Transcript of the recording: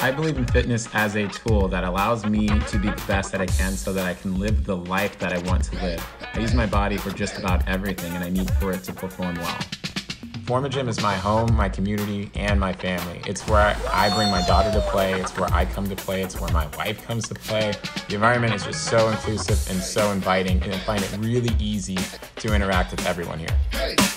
I believe in fitness as a tool that allows me to be the best that I can so that I can live the life that I want to live. I use my body for just about everything, and I need for it to perform well. Forma Gym is my home, my community, and my family. It's where I bring my daughter to play, it's where I come to play, it's where my wife comes to play. The environment is just so inclusive and so inviting, and I find it really easy to interact with everyone here.